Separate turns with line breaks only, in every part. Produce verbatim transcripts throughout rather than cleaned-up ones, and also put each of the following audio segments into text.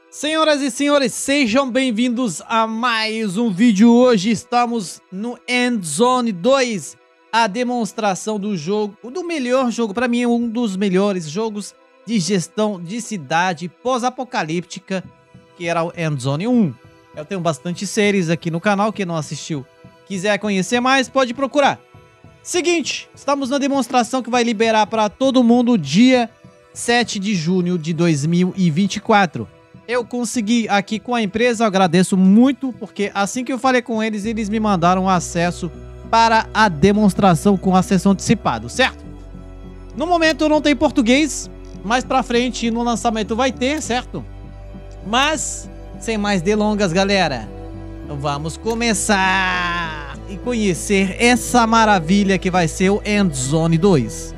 Senhoras e senhores, sejam bem-vindos a mais um vídeo. Hoje estamos no Endzone dois, a demonstração do jogo, do melhor jogo, para mim é um dos melhores jogos de gestão de cidade pós-apocalíptica, que era o Endzone um. Eu tenho bastante séries aqui no canal, quem não assistiu, quiser conhecer mais, pode procurar. Seguinte, estamos na demonstração que vai liberar para todo mundo dia sete de junho de dois mil e vinte e quatro. Eu consegui aqui com a empresa, eu agradeço muito, porque assim que eu falei com eles, eles me mandaram acesso para a demonstração com acesso antecipado, certo? No momento não tem português, mais pra frente no lançamento vai ter, certo? Mas, sem mais delongas, galera, vamos começar e conhecer essa maravilha que vai ser o Endzone dois.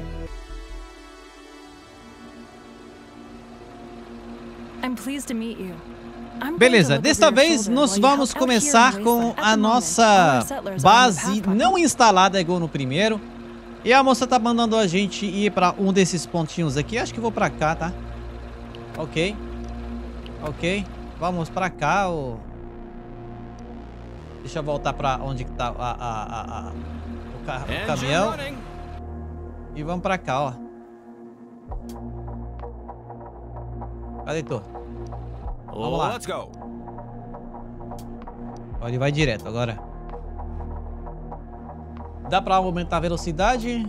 Beleza, desta vez nós vamos começar com a nossa base não instalada igual no primeiro. E a moça tá mandando a gente ir pra um desses pontinhos aqui. Acho que vou pra cá, tá? Ok. Ok. Vamos pra cá. Ou... Deixa eu voltar pra onde que tá a, a, a, a, o, ca o caminhão. E vamos pra cá, ó. Cadê tu? Vamos lá. Let's go. Ó, ele vai direto agora. Dá pra aumentar a velocidade.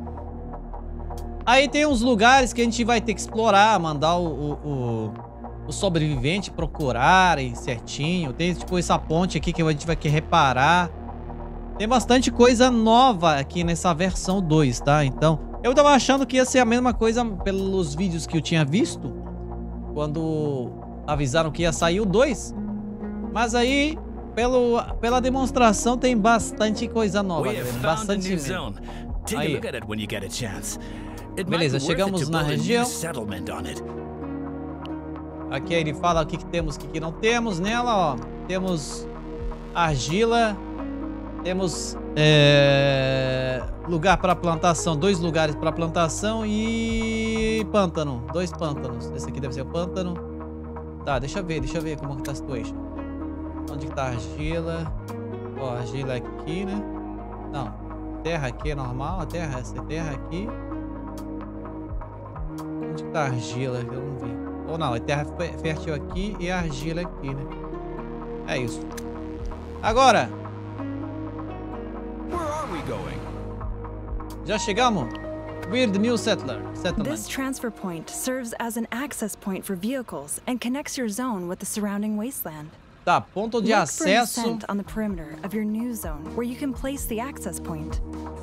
Aí tem uns lugares que a gente vai ter que explorar, mandar o, o, o, o sobrevivente procurarem certinho. Tem tipo essa ponte aqui que a gente vai querer reparar. Tem bastante coisa nova aqui nessa versão dois, tá? Então, eu tava achando que ia ser a mesma coisa pelos vídeos que eu tinha visto quando avisaram que ia sair o dois. Mas aí, pelo, pela demonstração, tem bastante coisa nova, bastante mesmo. Aí. Beleza, chegamos na região. Aqui ele fala o que, que temos e o que, que não temos nela, ó. Temos argila. Temos é, lugar para plantação, dois lugares para plantação e pântano, dois pântanos. Esse aqui deve ser o pântano. Tá, deixa eu ver, deixa eu ver como que tá a situação. Onde que tá a argila? Ó, argila aqui, né? Não, terra aqui é normal, a terra, essa terra aqui. Onde que tá a argila? Eu não vi. Ou não, é terra fértil aqui e a argila aqui, né? É isso. Agora... Já chegamos? Weird New Settler. Settlement.
This transfer point serves as an access point for vehicles and connects your zone with the surrounding wasteland.
Tá, ponto de acesso.
Look for an ascent on the perimeter of your new zone where you can place the access point.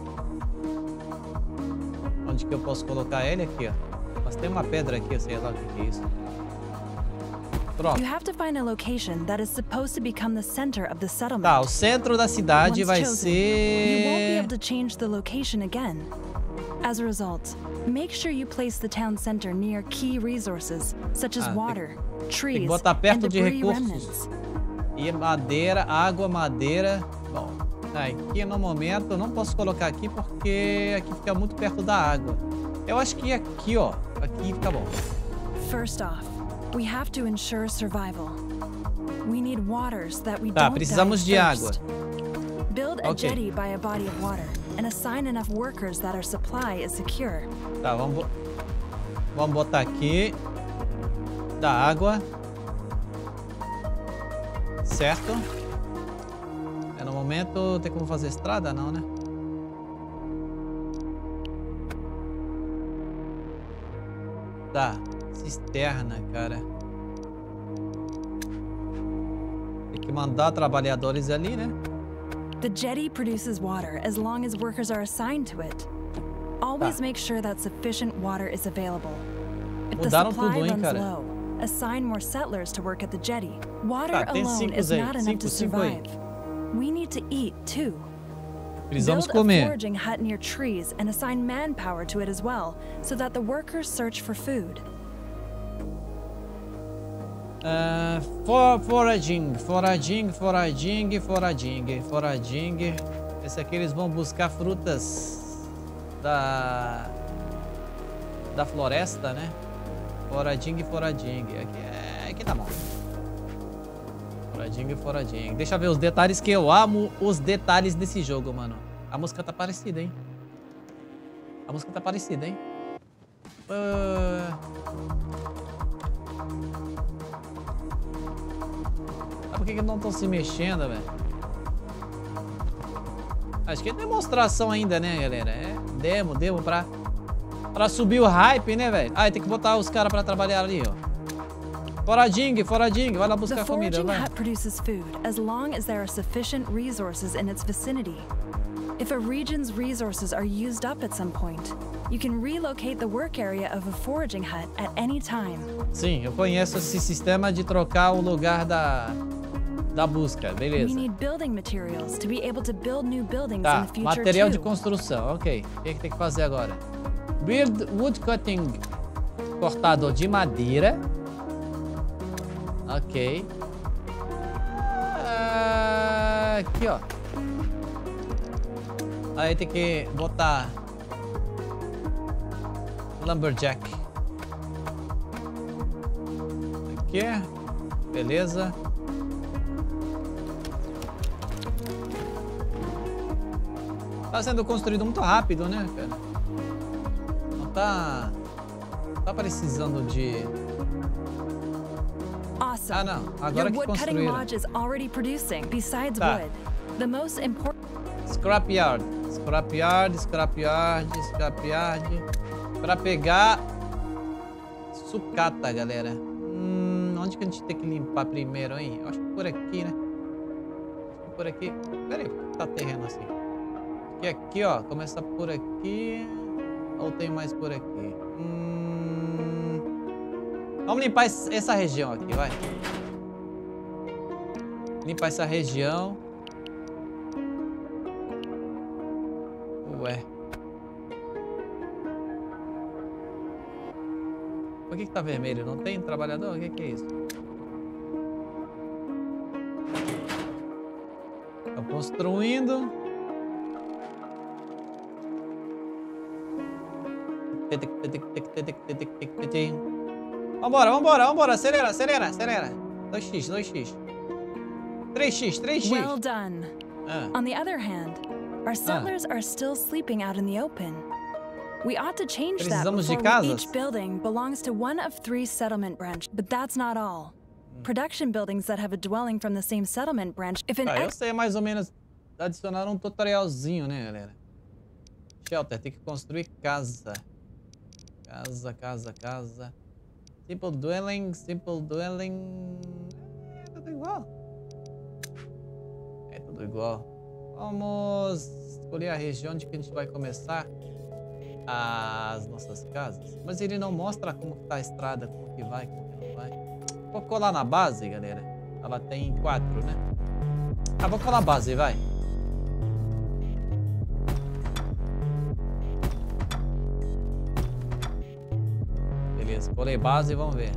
Onde que eu posso colocar ele aqui, ó? Mas tem uma pedra aqui, eu sei lá o que é isso. Pronto.
You have to find a location that is supposed to become the center of the settlement.
Tá, o centro da cidade vai ser...
You won't be able to change the location again. As a result, make sure you place the town center near key resources such as ah, water, tem, trees, tem que botar perto de recursos. E madeira, água, madeira. Bom, aqui no momento eu não posso colocar aqui porque aqui fica muito perto da água. Eu acho que aqui, ó, aqui fica bom. First off, we have to ensure survival. We need waters that we
tá,
don't
precisamos de água.
Build a okay. jetty by a body of water and assign enough workers that our supply is secure.
Tá, vamos vamos botar aqui da água. Certo? É, no momento tem como fazer estrada não, né? Tá, cisterna, cara. Tem que mandar trabalhadores ali, né?
The jetty produces water as long as workers are assigned to it. Always
tá.
make sure that sufficient water is available. If
Mudaram
the supply
tudo, hein,
runs
cara?
low, assign more settlers to work at the jetty. Water
tá,
alone is
aí.
not enough
cinco,
to survive. We need to eat too.
Precisamos
Build
comer.
a foraging hut near trees and assign manpower to it as well, so that the workers search for food.
Uh, for, foraging, foraging, foraging, foraging, foraging. Esse aqui eles vão buscar frutas da da floresta, né? Foraging, foraging. Aqui é aqui tá bom. Foradinho e foradinho. Deixa eu ver os detalhes, que eu amo os detalhes desse jogo, mano. A música tá parecida, hein? A música tá parecida, hein? Uh... Ah, por que que não estão se mexendo, velho? Acho que é demonstração ainda, né, galera? É demo, demo pra, pra subir o hype, né, velho? Ah, tem que botar os caras pra trabalhar ali, ó. Foradinho, foradinho, vai lá buscar comida, vai.
The foraging hut produces food as long as there are sufficient resources in its vicinity. If a region's resources are used up at some point, you can relocate the work area of a foraging hut at any time.
Sim, eu conheço esse sistema de trocar o lugar da da busca, beleza.
We need building materials to be able to build new buildings
tá,
in the future
material
too.
de construção, ok. O que, é que tem que fazer agora? Build wood cutting, cortador de madeira. Ok. Ah, aqui, ó. Aí tem que botar lumberjack. Aqui, beleza. Tá sendo construído muito rápido, né, cara? Não tá... tá precisando de...
Awesome.
Ah, não. Agora que construíram. Tá. Scrapyard. Scrapyard, scrapyard, scrapyard. Pra pegar... sucata, galera. Hum, onde que a gente tem que limpar primeiro, hein? Eu acho que por aqui, né? Acho que por aqui... Pera aí, por que tá terreno assim? Aqui, aqui, ó. Começa por aqui. Ou tem mais por aqui? Hum... Vamos limpar essa região aqui, vai. Limpar essa região. Ué. Por que que tá vermelho? Não tem trabalhador? O que que é isso? Estão construindo. Vambora, vambora, vambora. Acelera, acelera, acelera. dois x, dois x. três x, três x.
Well done.
Ah.
On the other hand, our settlers ah. are still sleeping out in the open. We ought to change
Precisamos
that
before
we, each building belongs to one of three settlement branches. But that's not all. Hum. Production buildings that have a dwelling from the same settlement branch. If an
ah, eu sei mais ou menos adicionar um tutorialzinho, né, galera? Shelter, tem que construir casa. Casa, casa, casa. Simple dwelling, simple dwelling. É tudo igual. É tudo igual. Vamos escolher a região onde que a gente vai começar as nossas casas. Mas ele não mostra como que tá a estrada, como que vai, como que não vai. Vou colar na base, galera. Ela tem quatro, né? Ah, vou colar na base, vai. Beleza, colei base e vamos ver.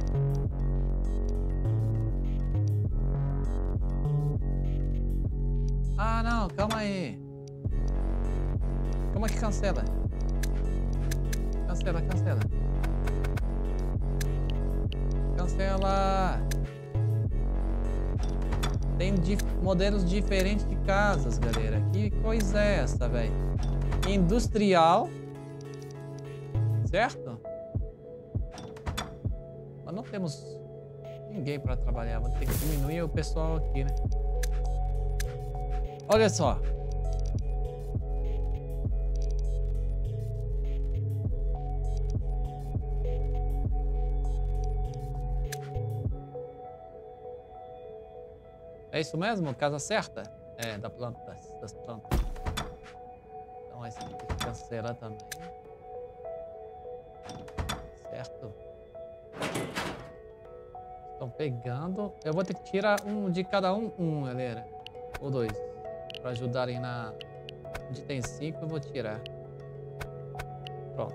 Ah, não, calma aí. Como é que cancela? Cancela, cancela. Cancela. Tem dif modelos diferentes de casas, galera. Que coisa é essa, velho? Industrial. Certo? Mas não temos ninguém para trabalhar. Vou ter que diminuir o pessoal aqui, né? Olha só. É isso mesmo? Casa certa? É, da planta, das plantas. Então esse aqui tem que cancelar também. Certo. Estão pegando. Eu vou ter que tirar um de cada um, um, galera. Ou dois. Para ajudarem na... Onde tem cinco, eu vou tirar. Pronto.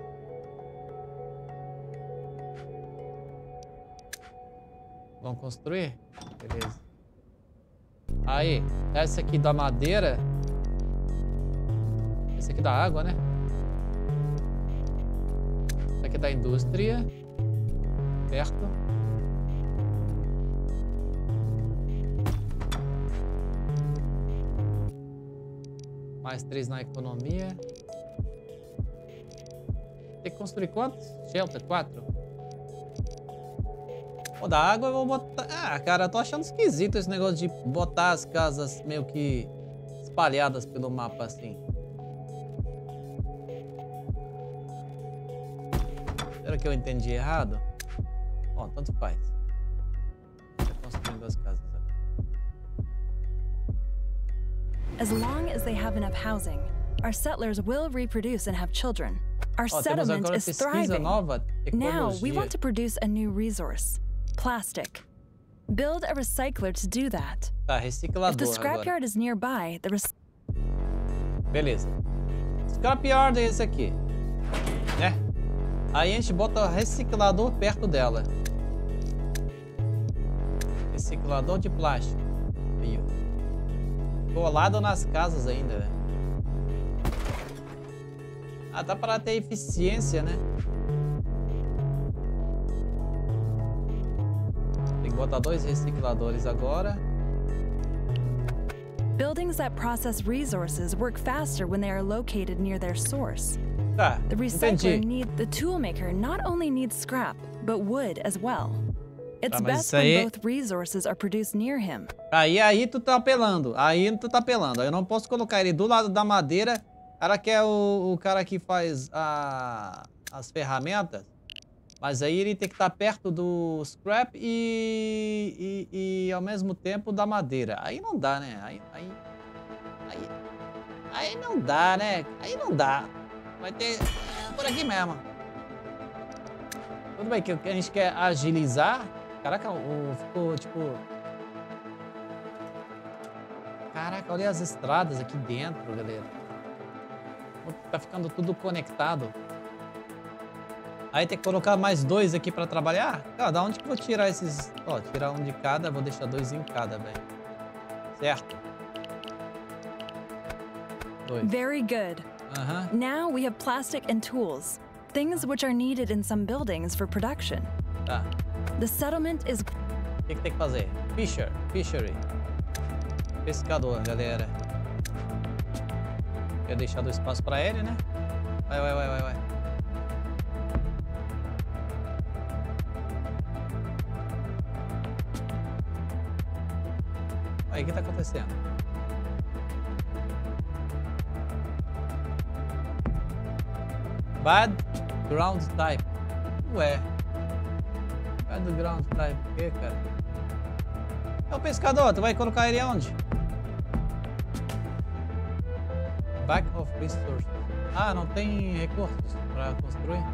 Vamos construir? Beleza. Aí, essa aqui da madeira. Esse aqui da água, né? Esse aqui da indústria. Certo? Mais três na economia. Tem que construir quantos? Shelter, quatro. Pô, da água eu vou botar... Ah, cara, eu tô achando esquisito esse negócio de botar as casas meio que espalhadas pelo mapa assim. Será que eu entendi errado? Bom, tanto faz. Tô construindo as casas aqui.
As long as they have enough housing, our settlers will reproduce and have children. Our oh, settlement is thriving.
Nova,
now we want to produce a new resource. Plastic. Build a recycler to do that.
Tá, reciclador.
If the scrapyard is nearby, the rec...
Beleza. Scrapyard é esse aqui, né? Aí a gente bota o reciclador perto dela. Reciclador de plástico. Aí, ó. Colado nas casas ainda, né? Ah, dá para ter eficiência, né? Tem que botar dois recicladores agora.
Buildings that process resources work faster when they are located near their source.
Tá,
the recycler
entendi.
need the toolmaker not only needs scrap, but wood as well. It's
tá,
best
aí...
when both resources are produced near him.
Aí, aí tu tá apelando. Aí tu tá apelando. Eu não posso colocar ele do lado da madeira. O cara que é o, o cara que faz a, as ferramentas. Mas aí ele tem que estar perto do scrap e, e, e ao mesmo tempo da madeira. Aí não dá, né? Aí, aí, aí, aí não dá, né? Aí não dá. Vai ter é, por aqui mesmo. Tudo bem que a gente quer agilizar. Caraca, o, ficou tipo... Caraca, olha as estradas aqui dentro, galera. Tá ficando tudo conectado. Aí tem que colocar mais dois aqui pra trabalhar? Ah, da onde que eu vou tirar esses... Ó, tirar um de cada, vou deixar dois em cada, velho. Certo? Dois.
Very good.
Uh-huh.
Now we have plastic and tools, things which are needed in some buildings for production.
Tá.
The settlement is...
O que que tem que fazer? Fisher, fishery. Pescador, galera. Quer deixar do espaço pra ele, né? Vai, vai, vai, vai, vai. Aí, o que tá acontecendo? Bad ground type. Ué. Bad ground type. O que, cara? É o pescador. Tu vai colocar ele aonde? Back of resources. Ah, não tem recursos pra construir?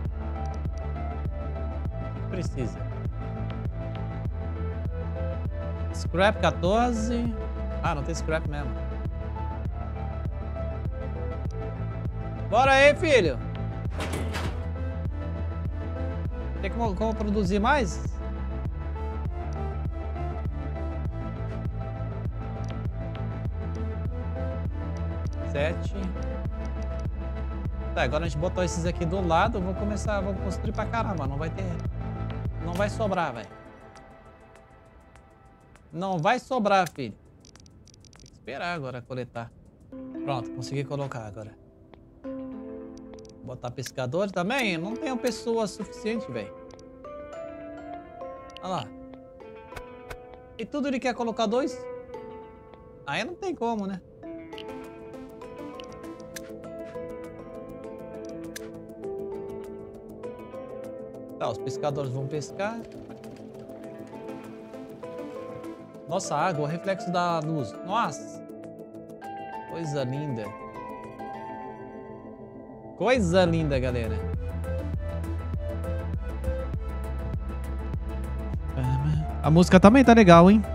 Precisa. Scrap quatorze. Ah, não tem scrap mesmo. Bora aí, filho. Tem como, como produzir mais? Sete. Tá, agora a gente botou esses aqui do lado. Vou começar, vou construir pra caramba. Não vai ter... Não vai sobrar, velho. Não vai sobrar, filho. Tem que esperar agora coletar. Pronto, consegui colocar agora. Botar pescador também. Não tenho pessoa suficiente, velho. Olha lá. E tudo ele quer colocar dois? Aí não tem como, né? Tá, os pescadores vão pescar. Nossa, água, reflexo da luz. Nossa! Coisa linda. Coisa linda, galera. A música também tá legal, hein?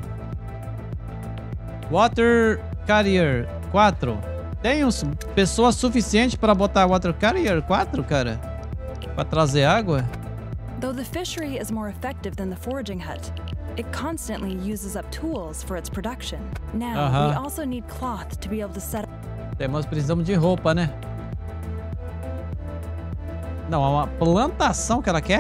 Water Carrier quatro. Tem uns, pessoas suficientes para botar Water Carrier quatro, cara? Para trazer água?
Though the fishery is more effective than the foraging hut, it constantly uses up tools for its production. Now, uh-huh. we also need cloth to be able to set up.
Temos, precisamos de roupa, né? Não, é uma plantação que ela quer?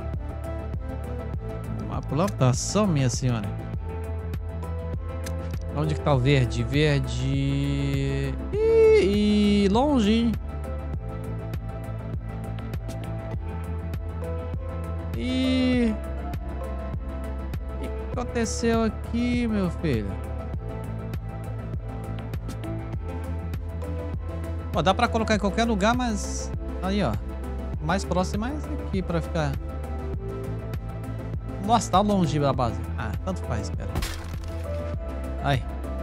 Uma plantação, minha senhora. Onde que tá o verde? Verde... Ih, e longe, hein? E... O que aconteceu aqui, meu filho? Ó, dá pra colocar em qualquer lugar, mas... Aí, ó. Mais próximo é mais aqui pra ficar... Nossa, tá longe da base. Ah, tanto faz, cara. Ai.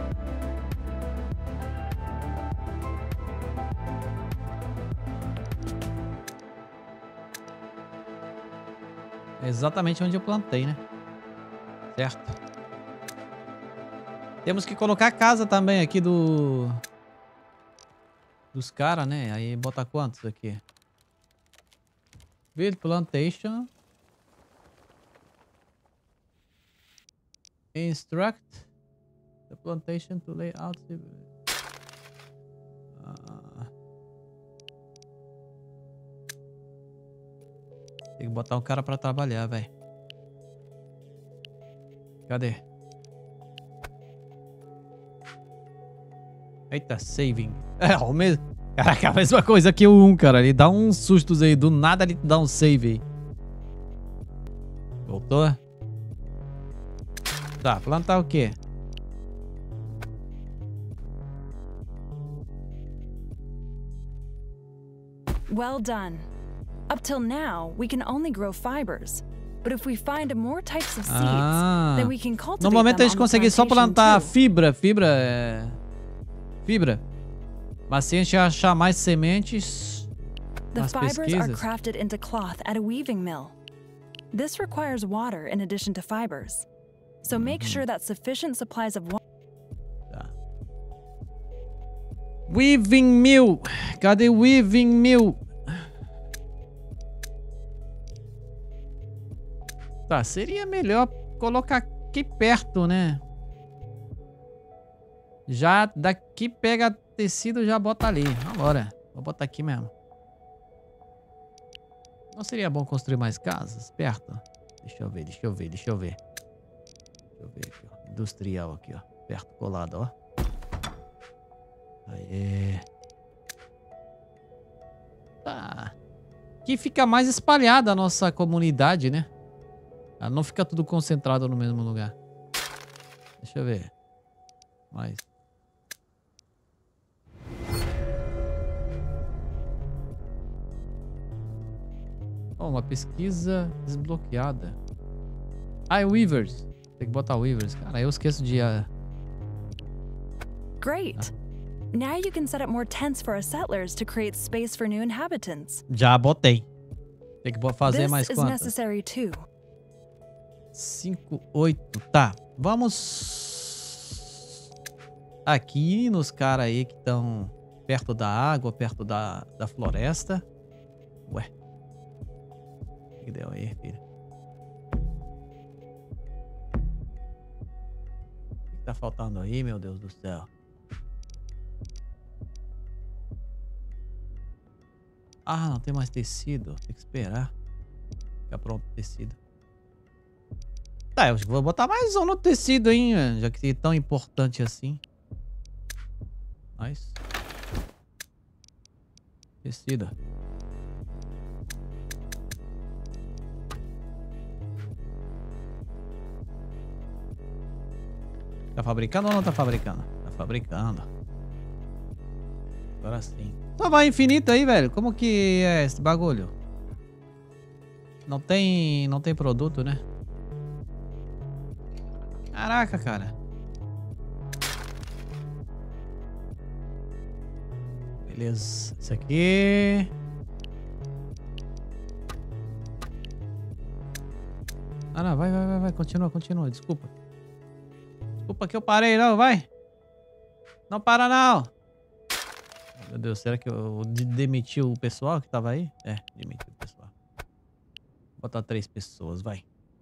É exatamente onde eu plantei, né? Certo. Temos que colocar a casa também aqui do... Dos caras, né? Aí bota quantos aqui? Build plantation. Instruct the plantation to lay out. Ah. Tem que botar um cara pra trabalhar, velho. Cadê? Eita, saving. É, o mesmo. Caraca, a mesma coisa que o um, cara. Ele dá uns sustos aí. Do nada ele dá um save aí. Voltou? Tá, plantar o quê?
Well done. Up till now, we can only grow fibers. But if we find more types of seeds,
ah.
then we can cultivate
No momento a gente
them
consegue só plantar
too.
fibra, fibra é... Fibra. Mas se a gente achar mais sementes,
The
nas
fibers
pesquisas...
are crafted into cloth at a weaving mill. This requires water in addition to fibers. So make
uhum.
sure that sufficient supplies of water...
Tá. Weaving mill. Cadê o weaving mill? Tá, seria melhor colocar aqui perto, né? Já daqui pega tecido, já bota ali. Agora, vou botar aqui mesmo. Não seria bom construir mais casas perto? Deixa eu ver, deixa eu ver, deixa eu ver. Deixa eu ver aqui, ó. Industrial aqui, ó. Perto, colado, ó. Aê. Tá. Aqui fica mais espalhada a nossa comunidade, né? Ah, não fica tudo concentrado no mesmo lugar. Deixa eu ver. Mais. Oh, uma pesquisa desbloqueada. Ah, é Weavers. Tem que botar Weavers. Cara, eu esqueço de... Uh...
Great. Ah. Now you can set up more tents for our settlers to create space for new inhabitants.
Já botei. Tem que fazer
This
mais
is
quantas?
necessary too.
cinco, oito. Tá. Vamos... Aqui nos caras aí que estão perto da água, perto da, da floresta. Ué. O que deu aí, filho? O que tá faltando aí, meu Deus do céu? Ah, não tem mais tecido. Tem que esperar. Ficar pronto o tecido. Tá, eu vou botar mais um no tecido, hein? Já que é tão importante assim. Nice. Tecido. Tá fabricando ou não tá fabricando? Tá fabricando. Agora sim. Só vai infinito aí, velho. Como que é esse bagulho? Não tem... Não tem produto, né? Caraca, cara. Beleza. Isso aqui... Ah, não. Vai, vai, vai, vai. Continua, continua. Desculpa. Desculpa que eu parei, não. Vai. Não para, não. Meu Deus, será que eu demiti o pessoal que tava aí? É, demiti o pessoal. Vou botar três pessoas, vai.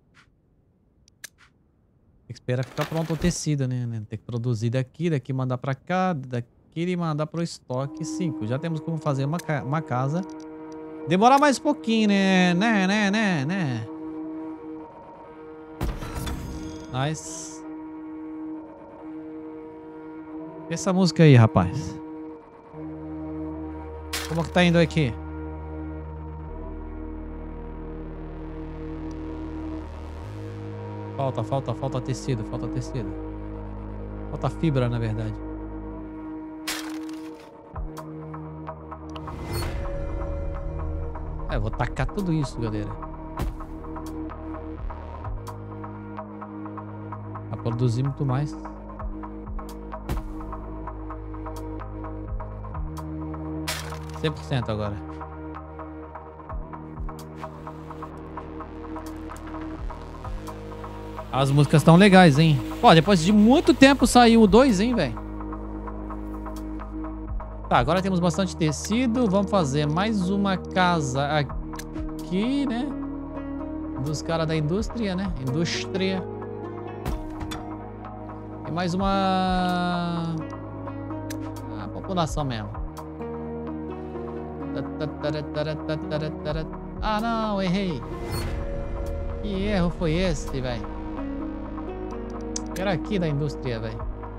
Tem que esperar ficar pronto o tecido, né? Tem que produzir daqui, daqui mandar pra cá, daqui e mandar pro estoque. Cinco. Já temos como fazer uma, ca uma casa. Demorar mais um pouquinho, né? Né, né, né, né? Nice. Essa música aí, rapaz. Como que tá indo aqui? Falta, falta, falta tecido, falta tecido. Falta fibra, na verdade. É, eu vou tacar tudo isso, galera. Pra produzir muito mais. cem por cento agora. As músicas estão legais, hein? Pô, depois de muito tempo saiu o dois, hein, velho? Tá, agora temos bastante tecido. Vamos fazer mais uma casa aqui, né? Dos caras da indústria, né? Indústria. E mais uma... A população mesmo. Ah, não, errei. Que erro foi esse, velho? Era aqui da indústria, velho.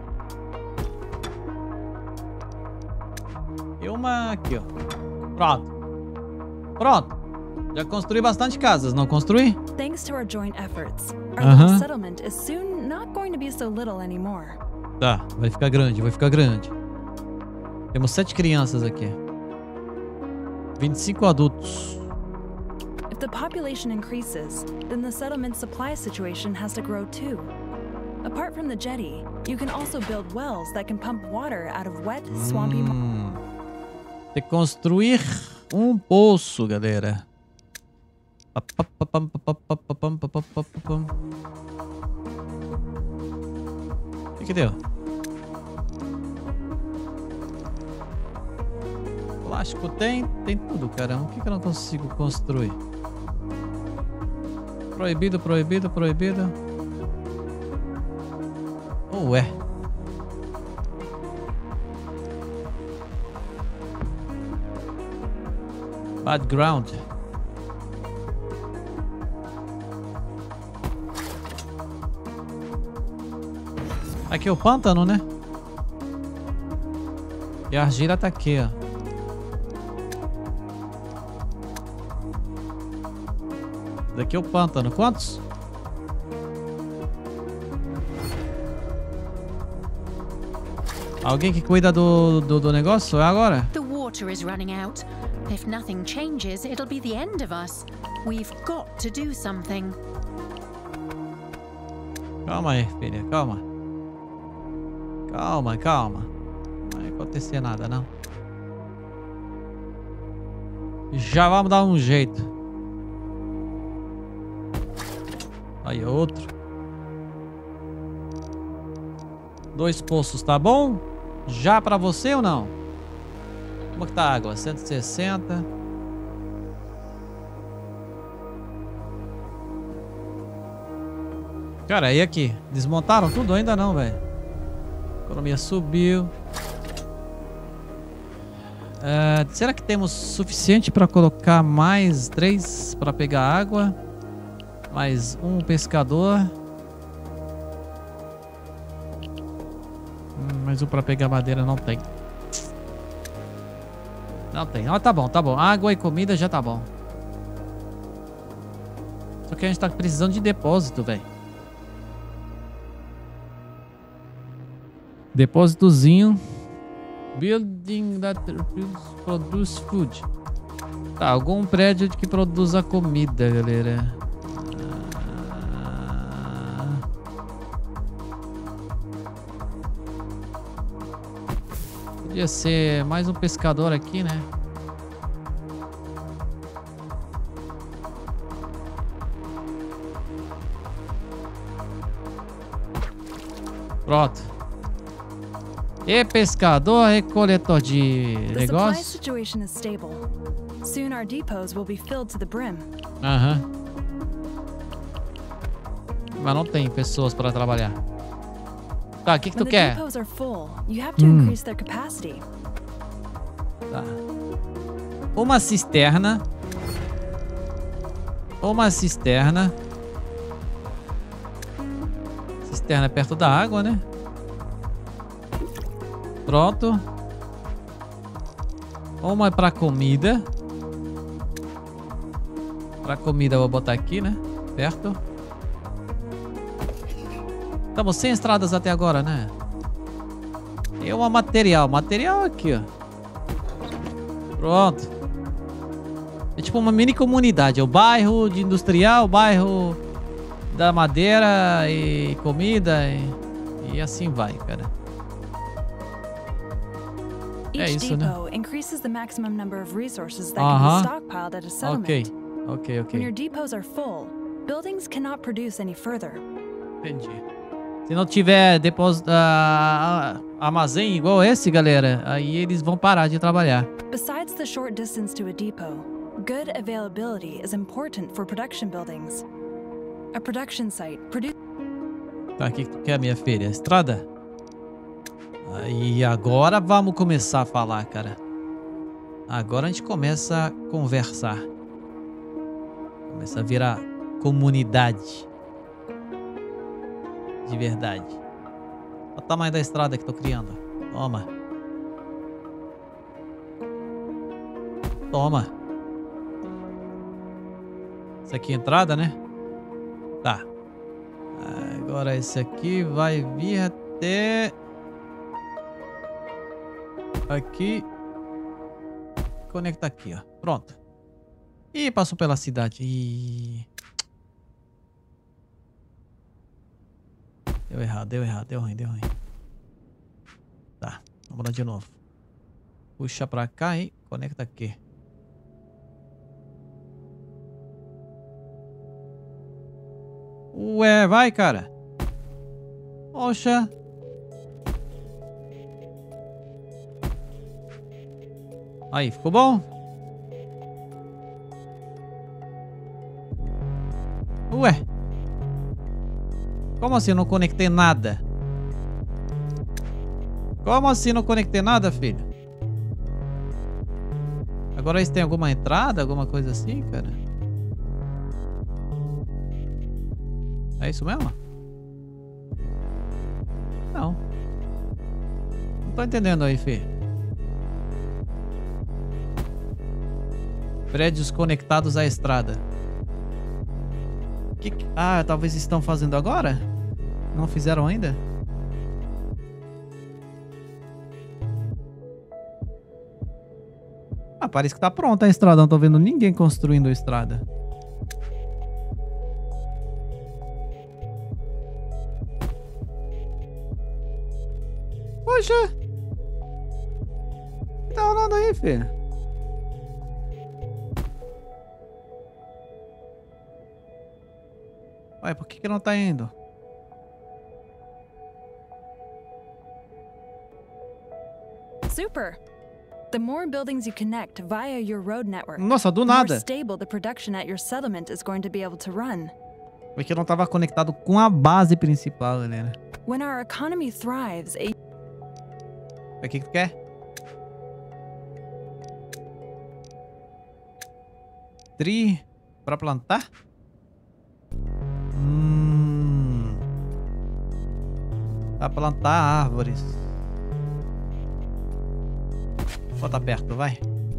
E uma aqui, ó. Pronto. Pronto. Já construí bastante casas, não construí?
Thanks to our joint efforts, our little settlement is soon not going to be so little anymore.
Tá, vai ficar grande, vai ficar grande. Temos sete crianças aqui. vinte e cinco adultos.
If the population increases, then the settlement supply situation has to grow too. Apart from the jetty, you can also build wells that can pump water out of wet, swampy...
Hum. Tem que construir um poço, galera. O que que deu? Plástico tem, tem tudo, caramba. O que que eu não consigo construir? Proibido, proibido, proibido. Ué. Bad ground. Aqui é o pântano, né? E a argila tá aqui, ó. Daqui é o pântano. Quantos? Alguém que cuida do, do, do negócio? É agora?
The water is running out. If nothing changes, it'll be the end of us. We've got to do something.
Calma aí, filha. Calma. Calma, calma. Não vai acontecer nada, não. Já vamos dar um jeito. Aí, outro. Dois poços, tá bom? Já pra você ou não? Como que tá a água? cento e sessenta. Cara, e aqui? Desmontaram tudo? Ainda não, velho. Economia subiu. Uh, será que temos suficiente para colocar mais três para pegar água? Mais um pescador. Hum, mais um para pegar madeira não tem. Não tem. Ah, tá bom, tá bom. Água e comida já tá bom. Só que a gente tá precisando de depósito, velho. Depósitozinho. Building that produce food. Tá, algum prédio que produza comida, galera. Ah... Podia ser mais um pescador aqui, né? Pronto. E pescador, recoletor de negócio. Aham. Mas não tem pessoas para trabalhar. Tá, o que que tu quer? Hum. Tá. Uma cisterna. Uma cisterna. Cisterna perto da água, né? Pronto. Uma é pra comida. Pra comida eu vou botar aqui, né? Perto. Estamos sem estradas até agora, né? E uma material. Material aqui, ó. Pronto. É tipo uma mini comunidade. É o bairro de industrial, o bairro da madeira e comida. E, e assim vai, cara. É isso, né? Aham. Ok. Ok, ok.
When your depots are full, buildings cannot produce any further.
Entendi. Se não tiver depósito, uh, armazém igual esse, galera, aí eles vão parar de trabalhar.
Besides the short distance to a depot, good availability is important for production buildings. A production site produce...
Tá, o que tu quer, minha filha? Estrada? Aí agora vamos começar a falar, cara. Agora a gente começa a conversar. Começa a virar comunidade. De verdade. Olha o tamanho da estrada que tô criando. Toma. Toma. Isso aqui é entrada, né? Tá. Agora esse aqui vai vir até... Aqui. Conecta aqui, ó. Pronto. Ih, passou pela cidade. Ih... Deu errado, deu errado, deu ruim, deu ruim. Tá, vamos lá de novo. Puxa pra cá e conecta aqui. Ué, vai, cara. Poxa. Aí, ficou bom? Ué. Como assim não conectei nada? Como assim não conectei nada, filho? Agora eles têm alguma entrada, alguma coisa assim, cara? É isso mesmo? Não. Não tô entendendo aí, filho. Prédios conectados à estrada. Que que... Ah, talvez estão fazendo agora? Não fizeram ainda? Ah, parece que tá pronta a estrada. Não tô vendo ninguém construindo a estrada. Poxa! O que tá rolando aí, filho? Ué, por que que não tá indo?
Super. The more buildings you connect via your road network,
nossa, do nada.
The more stable the production at your settlement is going to be able to run.
Porque não tava conectado com a base principal, galera.
When our economy thrives, a...
O que que tu quer? Tri pra plantar? Hum. Pra plantar árvores. Bota perto, vai.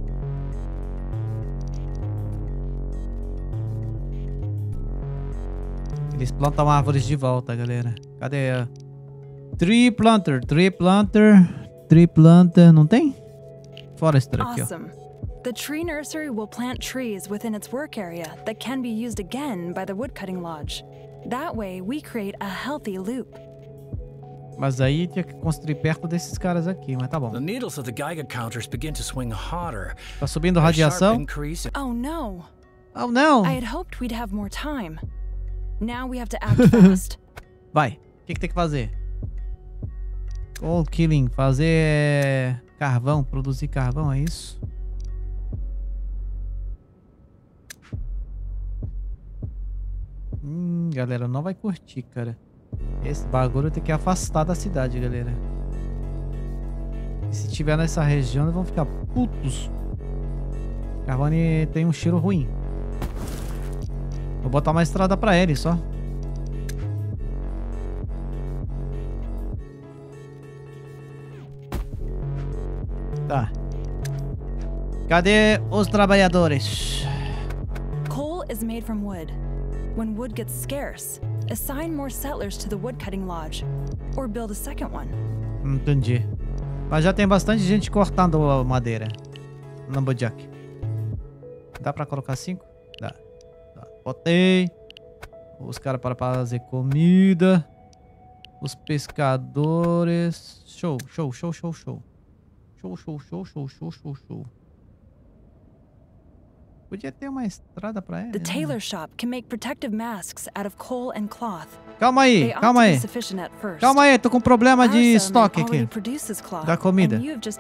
Eles plantam árvores de volta, galera. Cadê a... Tree planter, tree planter, tree planter, não tem? Forester aqui,
awesome. Ó. The tree nursery will plant trees within its work area that can be used again by the woodcutting lodge. That way we create a healthy loop.
Mas aí tinha que construir perto desses caras aqui, mas tá bom.
The needles of the Geiger counters begin to swing hotter.
Tá subindo radiação?
Oh no.
Oh não.
I had hoped we'd have more time. Now we have to act fast.
Vai. O que que tem que fazer? Coal killing, fazer carvão, produzir carvão, é isso? Hum, galera, não vai curtir, cara. Esse bagulho tem que afastar da cidade, galera. E se tiver nessa região, eles vão ficar putos. Carvani tem um cheiro ruim. Vou botar uma estrada pra ele só. Cadê os trabalhadores?
Coal is made from wood. When wood gets scarce, assign more settlers to the woodcutting lodge, or build a second one.
Entendi. Mas já tem bastante gente cortando a madeira. Lumberjack. Dá pra colocar cinco? Dá. Dá. Botei. Os caras para fazer comida. Os pescadores. Show, show, show, show, show. Show, show, show, show, show, show, show. Podia ter uma estrada pra ela.
The tailor shop can make protective masks out of coal and cloth.
Calma aí, calma aí. Calma aí, tô com problema de estoque aqui. Da comida.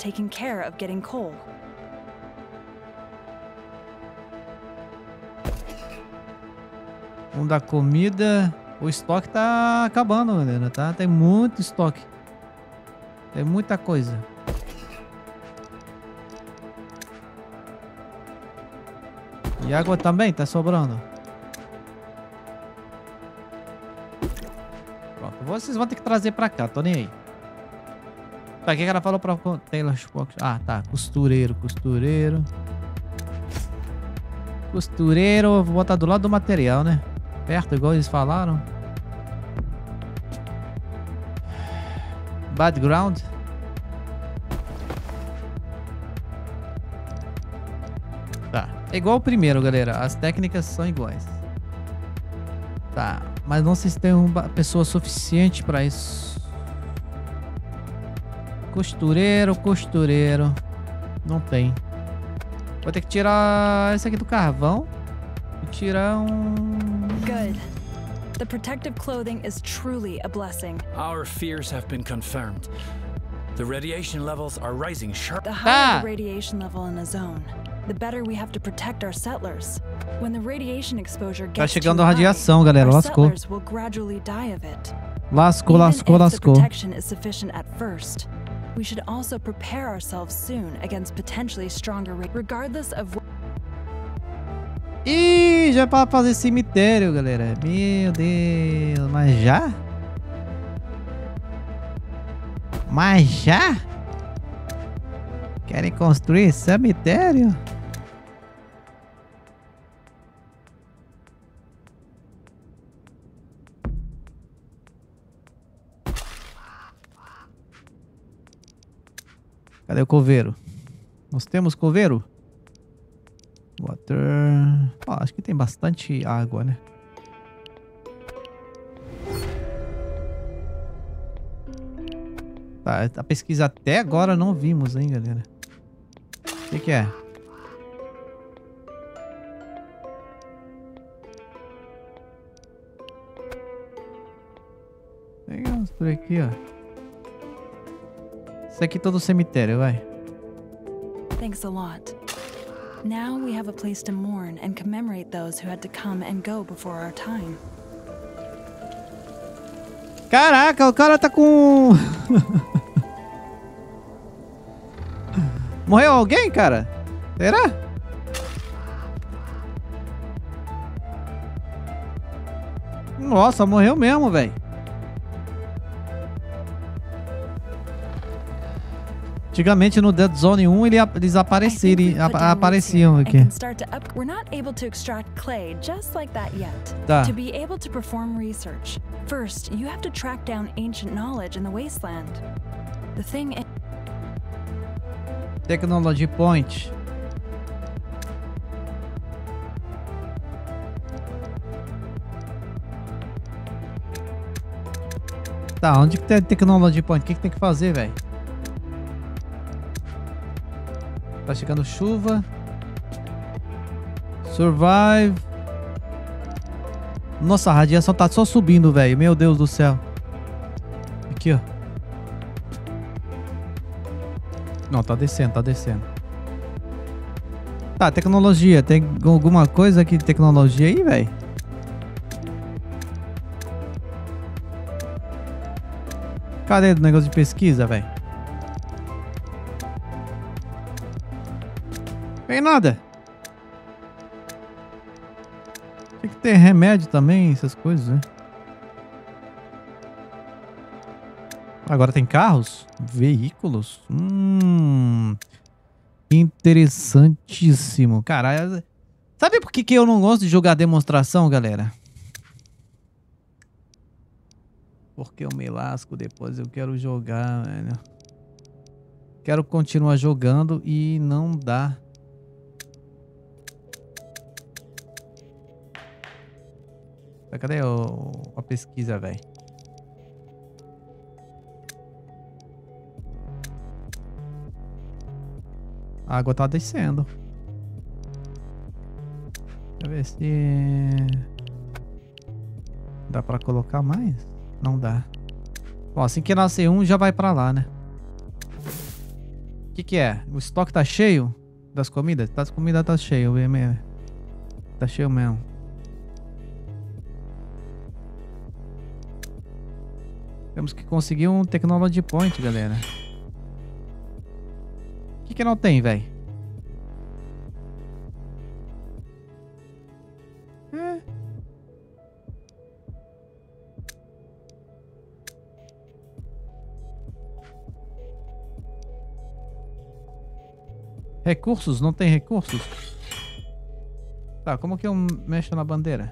Um da comida. O estoque tá acabando, galera, tá? Tem muito estoque. Tem muita coisa. E água também tá sobrando. Pronto, vocês vão ter que trazer pra cá, tô nem aí. Tá, o que ela falou pra Taylor? Ah, tá, costureiro, costureiro. Costureiro, vou botar do lado do material, né? Perto, igual eles falaram. Background. Tá, é igual o primeiro, galera. As técnicas são iguais. Tá, mas não sei se tem uma pessoa suficiente pra isso. Costureiro, costureiro. Não tem. Vou ter que tirar esse aqui do carvão. E tirar um...
Good. The protective clothing is truly a blessing.
Our fears have been confirmed. The radiation levels are rising sharp.
The higher the radiation level in a zone, the better we have to protect our settlers. When the radiation exposure gets
tá chegando a
high,
radiação, galera. Lascou.
Will gradually die of it.
Lascou, lascou, lascou.
The protection is sufficient at first. We should also prepare ourselves soon against potentially stronger, regardless of.
Ih, já é pra fazer cemitério, galera. Meu Deus, mas já? Mas já? Querem construir cemitério? Cadê o coveiro? Nós temos coveiro? Water... Oh, acho que tem bastante água, né? Tá, a pesquisa até agora não vimos, hein, galera? O que que é? Pegamos por aqui, ó. Isso aqui é todo cemitério, vai.
Thanks a lot. Now we have a place to mourn and commemorate those who had to come and go before our time.
Caraca, o cara tá com... Morreu alguém, cara? Será? Nossa, morreu mesmo, velho. Antigamente no Dead Zone um ele, eles apareciam, ap apareciam aqui.
We're not able to extract clay just like that yet.
Tá.
To be able to perform research, first you have to track down ancient knowledge in the wasteland. The thing is...
Technology Point. Tá, onde que tem Technology Point? O que que tem que fazer, velho? Tá chegando chuva. Survive. Nossa, a radiação tá só subindo, velho. Meu Deus do céu. Aqui, ó. Não, tá descendo, tá descendo. Tá, tecnologia. Tem alguma coisa aqui de tecnologia aí, velho? Cadê o negócio de pesquisa, velho? Tem nada. Tem que ter remédio também, essas coisas, né? Agora tem carros? Veículos? Hum. interessantíssimo. Cara, sabe por que, que eu não gosto de jogar demonstração, galera? Porque eu me lasco depois. Eu quero jogar, velho. Quero continuar jogando e não dá. Cadê o, a pesquisa, velho? A água tá descendo. Deixa eu ver se... dá pra colocar mais? Não dá. Bom, assim que nascer um, já vai pra lá, né? O que que é? O estoque tá cheio das comidas? Das comidas tá cheio, mesmo. Tá cheio mesmo. Temos que conseguir um Technology Point, galera. O que que não tem, velho? É. Recursos? Não tem recursos? Tá, como que eu mexo na bandeira?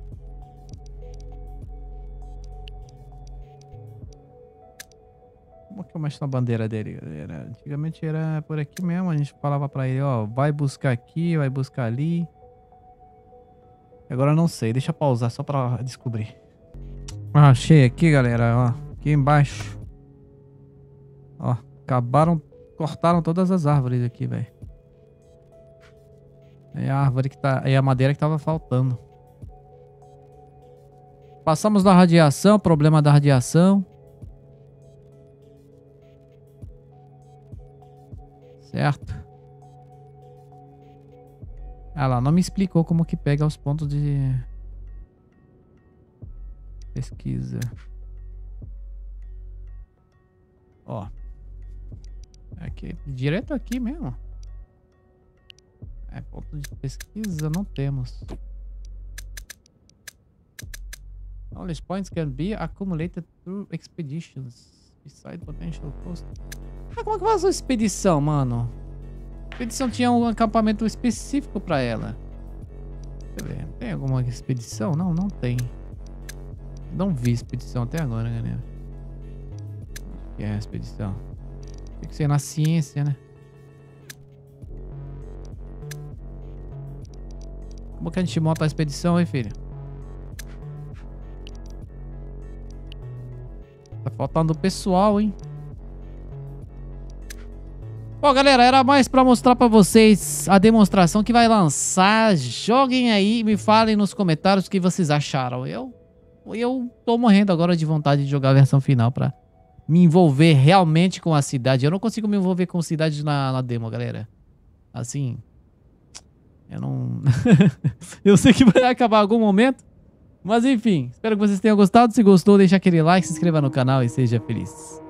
Como que eu mexo na bandeira dele, galera? Antigamente era por aqui mesmo, a gente falava pra ele, ó, vai buscar aqui, vai buscar ali. Agora eu não sei, deixa eu pausar só pra descobrir. Ah, achei aqui, galera, ó, aqui embaixo. Ó, acabaram, cortaram todas as árvores aqui, velho. É a árvore que tá, é a madeira que tava faltando. Passamos da radiação, problema da radiação. Certo. Ela não me explicou como que pega os pontos de pesquisa. Ó. Aqui, direto aqui mesmo. É, ponto de pesquisa não temos. Knowledge points can be accumulated through expeditions. Beside potential cost. Ah, como é que faz a expedição, mano? A expedição tinha um acampamento específico pra ela. Deixa eu ver. Tem alguma expedição? Não, não tem. Não vi expedição até agora, galera. O que é a expedição? Tem que ser na ciência, né? Como que a gente monta a expedição, hein, filho? Tá faltando pessoal, hein? Bom, galera, era mais pra mostrar pra vocês a demonstração que vai lançar. Joguem aí e me falem nos comentários o que vocês acharam. Eu, eu tô morrendo agora de vontade de jogar a versão final pra me envolver realmente com a cidade. Eu não consigo me envolver com a cidade na, na demo, galera. Assim... Eu não... eu sei que vai acabar em algum momento. Mas enfim, espero que vocês tenham gostado. Se gostou, deixa aquele like, se inscreva no canal e seja feliz.